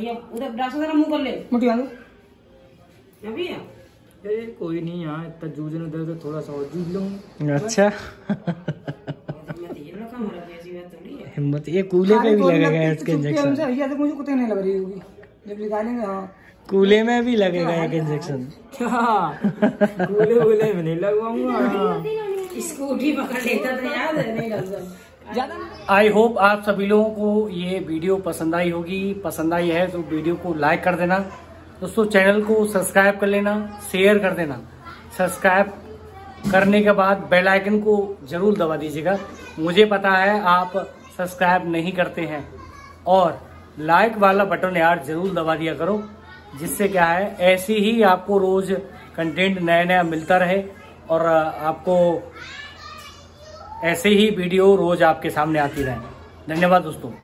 भैया उधर ब्रश जरा मुंह कर ले मुठिया दो अभी अरे कोई नहीं यहाँ इतना जूझने दे तो थोड़ा सा और जूझ लूंगा। अच्छा हिम्मत। ये कूले पे भी लगेगा इसके इंजेक्शन। मुझे कुत्ते नहीं लग रही होगी जब निकालेंगे। हाँ कूले में भी लगेगा एक इंजेक्शन। कूले में नहीं लगवाऊंगा। स्कूटी पकड़ लेता तो याद है नहीं लगता। आई होप आप सभी लोगों को ये वीडियो पसंद आई होगी। पसंद आई है तो वीडियो को लाइक कर देना दोस्तों, चैनल को सब्सक्राइब कर लेना, शेयर कर देना। सब्सक्राइब करने के बाद बेल आइकन को जरूर दबा दीजिएगा। मुझे पता है आप सब्सक्राइब नहीं करते हैं, और लाइक वाला बटन यार जरूर दबा दिया करो, जिससे क्या है ऐसे ही आपको रोज कंटेंट नया नया मिलता रहे और आपको ऐसे ही वीडियो रोज आपके सामने आती रहे। धन्यवाद दोस्तों।